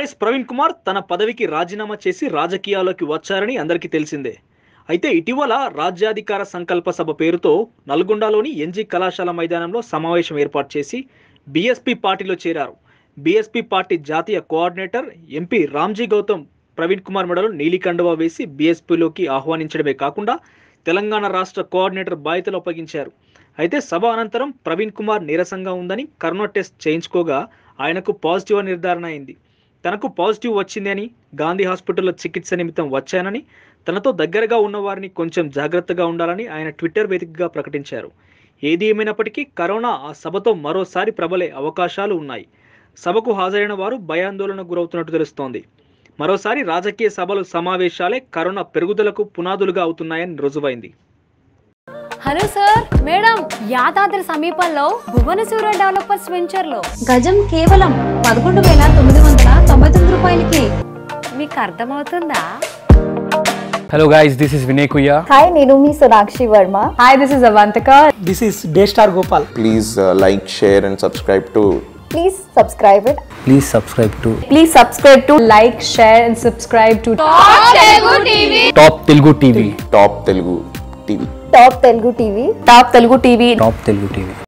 RS Praveen Kumar తన పదవికి రాజీనామా చేసి రాజకీయాల్లోకి వచ్చారని అందరికీ తెలిసిందే. అయితే ఇటీవల రాజ్యాధికార సంకల్ప సభ పేరుతో నల్గొండలోని ఎన్జీ కళాశాల మైదానంలో సమావేశం ఏర్పాటు చేసి బీఎస్పీ పార్టీలో చేరారు. బీఎస్పీ పార్టీ జాతీయ కోఆర్డినేటర్ ఎంపీ రామ్జీ గౌతమ్ ప్రవీణ్ కుమార్ మెడలో నీలి కండువా వేసి బీఎస్పీలోకి ఆహ్వానించడమే కాకుండా తెలంగాణ రాష్ట్ర కోఆర్డినేటర్ బాధ్యతలు అప్పగించారు. అయితే సభ అనంతరం ప్రవీణ్ కుమార్ నీరసంగా ఉందని కరోనా టెస్ట్ చేయించుకోగా ఆయనకు పాజిటివ్ అని నిర్ధారణ అయింది. తనకు పాజిటివ్ వచ్చిందని, గాంధీ హాస్పిటల్లో చికిత్స నిమిత్తం వచ్చానని, తనతో దగ్గరగా ఉన్న వారిని కొంచెం జాగ్రత్తగా ఉండాలని ఆయన ట్విట్టర్ వేదికగా ప్రకటించారు. ఏది ఏమైనప్పటికీ కరోనా ఆ సభతో మరోసారి ప్రబలే అవకాశాలు ఉన్నాయి. సభకు హాజరైన వారు భయాందోళనకు గురవుతున్నట్టు తెలుస్తోంది. మరోసారి రాజకీయ సభలు సమావేశాలే కరోనా పెరుగుదలకు పునాదులుగా అవుతున్నాయని రుజువైంది. హలో సార్, మేడం, యాదాద్రి సమీపంలో భువనసూర డెవలపర్స్ వెంచర్లో గజం కేవలం 11,999 రూపాయలకి. మీకు అర్థమవుతుందా? Hello guys, this is Vinay Kuya. Hi, నేను మీ Sonakshi Varma. Hi, this is Avantika. This is Daystar Gopal. Please like, share and subscribe to. Please subscribe it. Please subscribe to Please subscribe to, like, share and subscribe to Top Telugu TV. Top Telugu TV. Top Telugu TV. Top Telugu TV. Top Telugu TV. Top Telugu TV.